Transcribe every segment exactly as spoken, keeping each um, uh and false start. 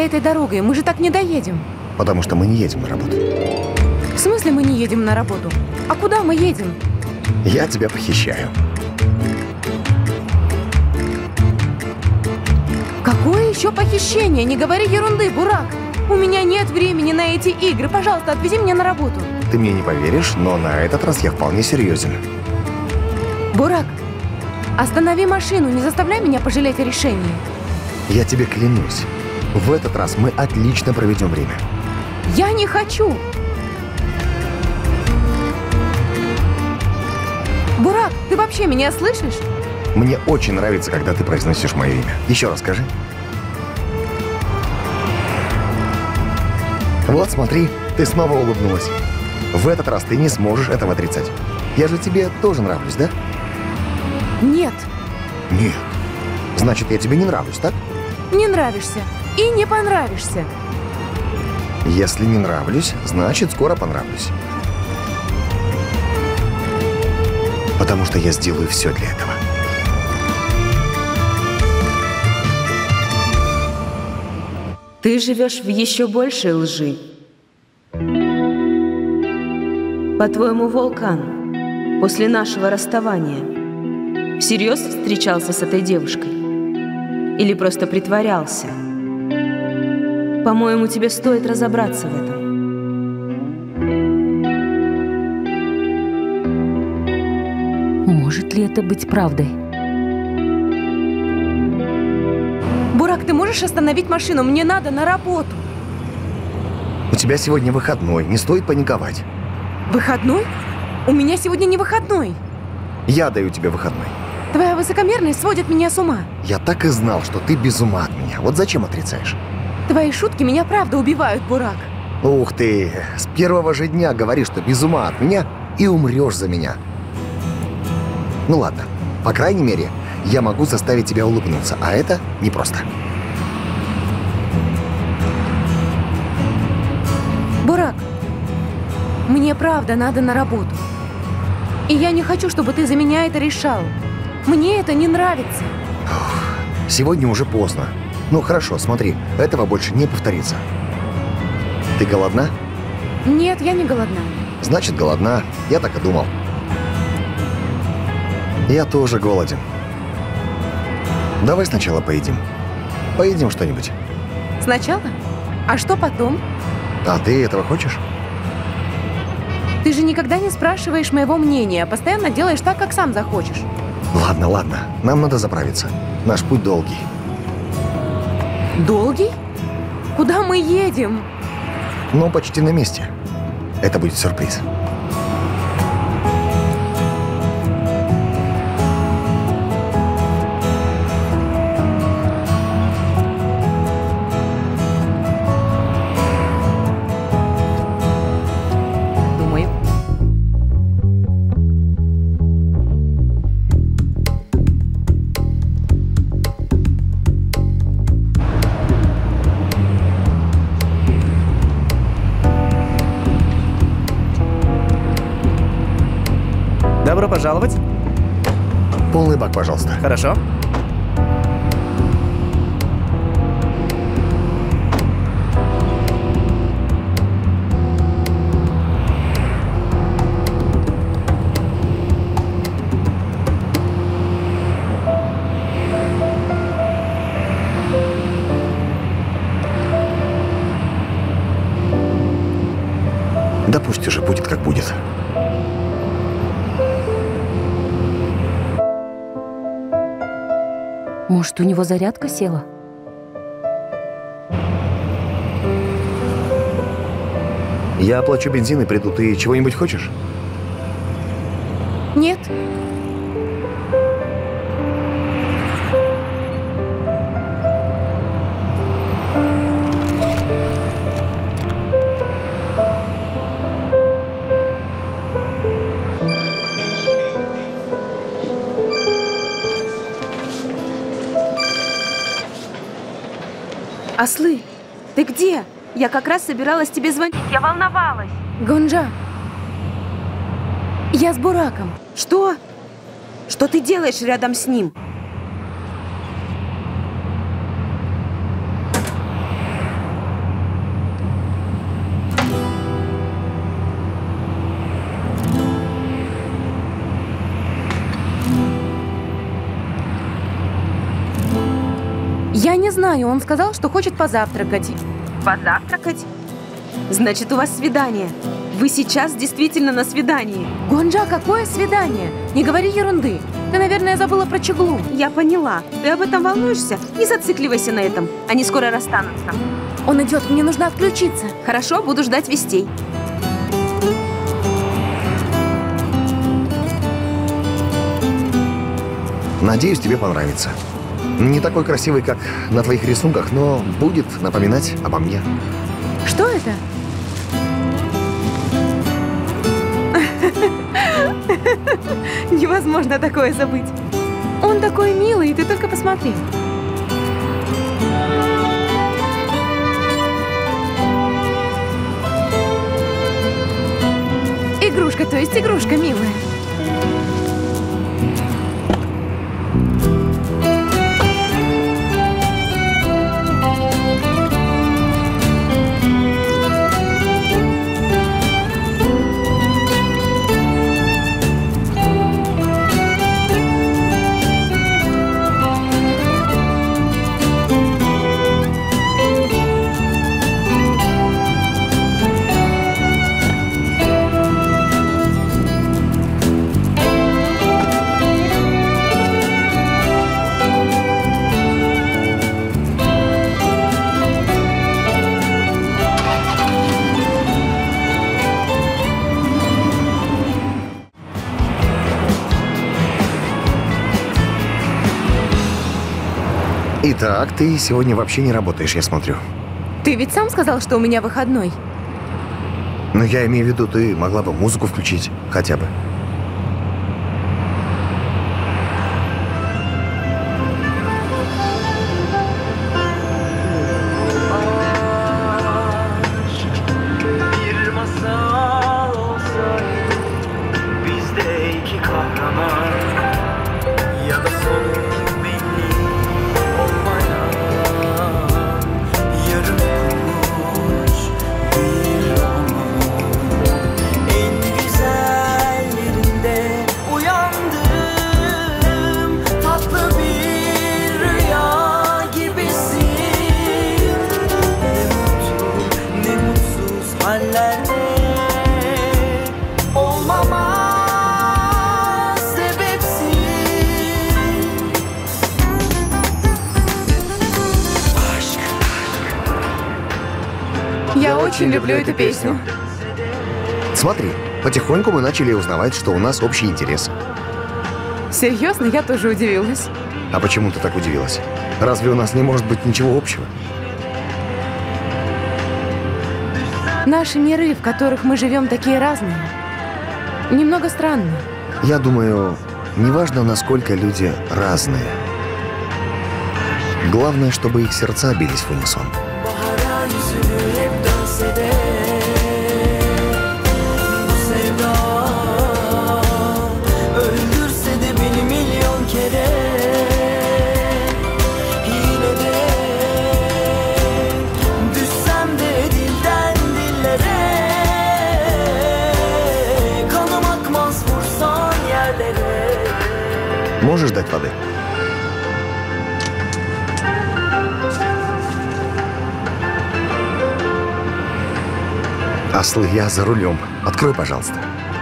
поехали этой дорогой? Мы же так не доедем. Потому что мы не едем на работу. В смысле мы не едем на работу? А куда мы едем? Я тебя похищаю. Какое еще похищение? Не говори ерунды, Бурак. У меня нет времени на эти игры. Пожалуйста, отвези меня на работу. Ты мне не поверишь, но на этот раз я вполне серьезен. Бурак, останови машину, не заставляй меня пожалеть о решении. Я тебе клянусь, в этот раз мы отлично проведем время. Я не хочу. Бурак, ты вообще меня слышишь? Мне очень нравится, когда ты произносишь мое имя. Еще раз скажи. Вот, смотри, ты снова улыбнулась. В этот раз ты не сможешь этого отрицать. Я же тебе тоже нравлюсь, да? Нет. Нет. Значит, я тебе не нравлюсь, так? Не нравишься. И не понравишься. Если не нравлюсь, значит, скоро понравлюсь. Потому что я сделаю все для этого. Ты живешь в еще большей лжи. По-твоему, Вулкан после нашего расставания всерьез встречался с этой девушкой? Или просто притворялся? По-моему, тебе стоит разобраться в этом. Может ли это быть правдой? Бурак, ты можешь остановить машину? Мне надо на работу. У тебя сегодня выходной, не стоит паниковать. Выходной? У меня сегодня не выходной. Я даю тебе выходной. Твоя высокомерность сводит меня с ума. Я так и знал, что ты без ума от меня. Вот зачем отрицаешь? Твои шутки меня правда убивают, Бурак. Ух ты, с первого же дня говоришь, что без ума от меня и умрешь за меня. Ну ладно, по крайней мере, я могу заставить тебя улыбнуться, а это непросто. Бурак, мне правда надо на работу. И я не хочу, чтобы ты за меня это решал. Мне это не нравится. Сегодня уже поздно. Ну хорошо, смотри, этого больше не повторится. Ты голодна? Нет, я не голодна. Значит, голодна. Я так и думал. Я тоже голоден. Давай сначала поедим. Поедим что-нибудь. Сначала? А что потом? А ты этого хочешь? Ты же никогда не спрашиваешь моего мнения, постоянно делаешь так, как сам захочешь. Ладно, ладно, нам надо заправиться. Наш путь долгий. Долгий? Куда мы едем? Ну, почти на месте. Это будет сюрприз. Думаю. Добро пожаловать. Полный бак, пожалуйста. Хорошо. Да пусть уже будет, как будет. Может, у него зарядка села? Я оплачу бензин и приду. Ты чего-нибудь хочешь? Нет. Ослы, ты где? Я как раз собиралась тебе звонить. Я волновалась. Гонджа, я с Бураком. Что? Что ты делаешь рядом с ним? не знаю, он сказал, что хочет позавтракать. Позавтракать? Значит, у вас свидание. Вы сейчас действительно на свидании. Гонджа, какое свидание? Не говори ерунды. Ты, наверное, забыла про Чеглу. Я поняла. Ты об этом волнуешься? Не зацикливайся на этом. Они скоро расстанутся. Он идет, мне нужно отключиться. Хорошо, буду ждать вестей. Надеюсь, тебе понравится. Не такой красивый, как на твоих рисунках, но будет напоминать обо мне. Что это? Невозможно такое забыть. Он такой милый, ты только посмотри. Игрушка, то есть игрушка милая. Итак, ты сегодня вообще не работаешь, я смотрю. Ты ведь сам сказал, что у меня выходной. Но я имею в виду, ты могла бы музыку включить, хотя бы. Я очень люблю эту песню. Смотри, потихоньку мы начали узнавать, что у нас общий интерес. Серьезно? Я тоже удивилась. А почему ты так удивилась? Разве у нас не может быть ничего общего? Наши миры, в которых мы живем, такие разные. Немного странно. Я думаю, неважно, насколько люди разные. Главное, чтобы их сердца бились в унисон. Можешь дать воды? Ослы, я за рулем. Открой, пожалуйста.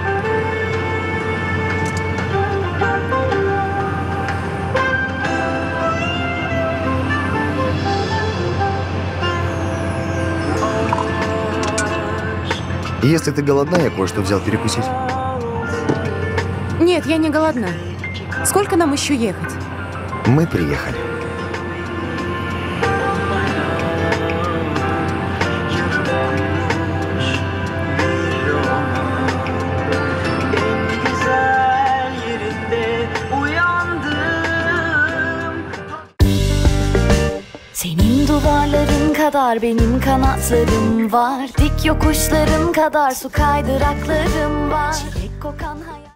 Если ты голодна, я кое-что взял перекусить. Нет, я не голодна. Сколько нам еще ехать? Мы приехали. Senin duvarların kadar benim kanatlarım var. Dik yokuşların kadar su kaydıraklarım var. Çilek kokan hayat